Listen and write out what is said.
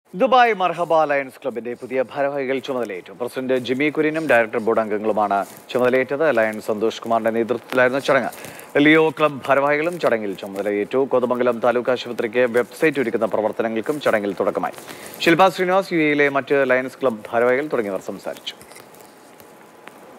Dubai മർഹബ lions ക്ലബിന്റെ പുതിയ ഭാരവാഹികൾ ചുമതലയേറ്റു. പ്രസിഡന്റ് ജിമ്മി കുര്യനും ഡയറക്ടർ ബോർഡ് അംഗങ്ങളുമാണ് ചുമതലയേറ്റത്. ലയൺസ് സന്തോഷ് കുമാറിന്റെ നേതൃത്വത്തിലായിരുന്നു ചടങ്ങ്. ലിയോ ക്ലബ് ഭാരവാഹികളും ചടങ്ങിൽ ചുമതലയേറ്റു. കോതമംഗലം താലൂക്ക് ആശുപത്രിക്ക് വെബ്സൈറ്റ് ഒരുക്കുന്ന പ്രവർത്തനങ്ങൾക്കും ചടങ്ങിൽ തുടക്കമായി. ശില്പ ശ്രീനിവാസ്, യുഎയിലെ മറ്റ് ലയൺസ് ക്ലബ് ഭാരവാഹികൾ തുടങ്ങിയവർ സംസാരിച്ചു.